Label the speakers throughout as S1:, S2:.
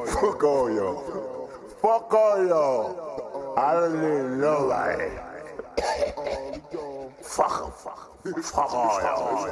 S1: Fuck all y'all. Fuck all y'all. I don't need nobody. Fuck 'em. Fuck all y'all.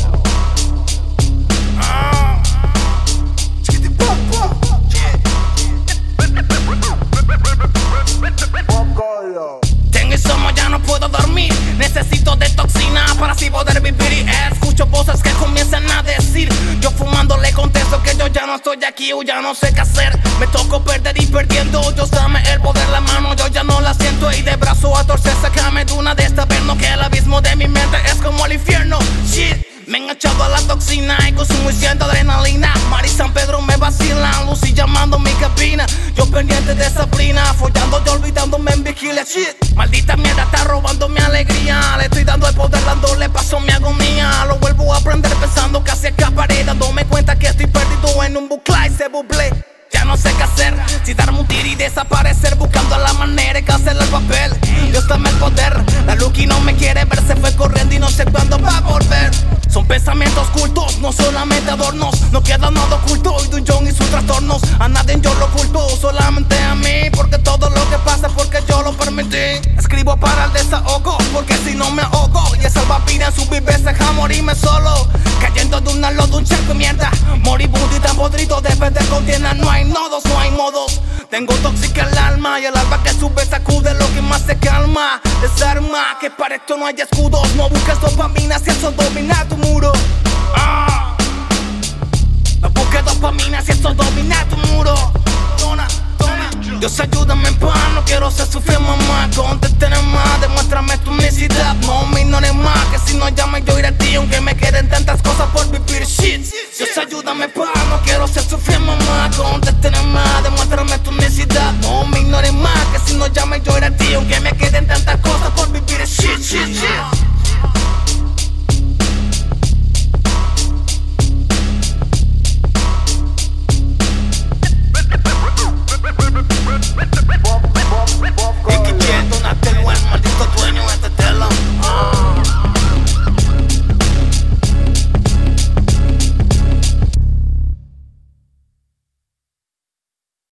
S1: Fuck all y'all.
S2: Tengo insomnio, ya no puedo dormir. Necesito de toxina para así poder vivir. Y escucho voces que comienzan a decir. Yo fumando le contesto que yo ya no estoy aquí o ya no sé qué hacer. Me tocó perder y perdiendo. Dios dame el poder, la mano yo ya no la siento. Y de brazo a torcer, sácame de una de esta verno. Que el abismo de mi mente es como el infierno. Shit. Me he enganchado a la toxina y consumo y siento adrenalina. Mari San Pedro me vacilan, Lucy llamando mi cabina. Yo pendiente de Sabrina, follando y olvidándome en vigilia. Shit, maldita mierda está robando mi alegría. Le estoy dando el poder, dándole paso mi agonía. Lo vuelvo a aprender pensando que así escaparé. Dándome cuenta que estoy perdido en un bucle y se buble. Ya no sé qué hacer, si darme un tiro y desaparecer. Buscando la manera que hacerle el papel. Dios dame el poder, la Lucky no me quiere ver. Se fue corriendo y no sé cuándo va a volver. Son pensamientos ocultos, no solamente adornos. No queda nada oculto y Don John y sus trastornos. A nadie yo lo oculto, solamente a mí. Porque todo lo que pasa es porque yo lo permití. Escribo para el desahogo, porque si no me ahogo. Y esa salvavidas en su vive deja morirme solo. Cayendo de una lodo, un charco de mierda. Moribundo y tan podrido, debe de contienda. No hay nodos, no hay modos. Tengo tóxica el alma y el alba que sube sacude lo que más se calma. Desarma, que para esto no hay escudos. No busques dopamina si eso domina tu muro. No busques dopamina si eso domina tu muro. Dios ayúdame pa, no quiero ser sufrir mamá. Contésteme más, demuéstrame tu necesidad. No me ignores más, que si no llames yo iré a ti. Aunque me queden tantas cosas por vivir, shit. Dios ayúdame pa, no quiero ser sufrir mamá. Contésteme más, demuéstrame tu necesidad. No me ignores más, que si no llames yo iré a ti. Aunque me queden tantas cosas